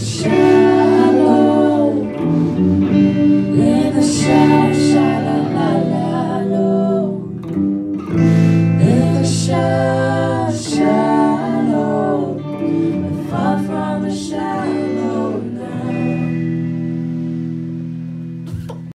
shallow, in the shallow, shallow, la la low, in the shallow, shallow, far from the shallow.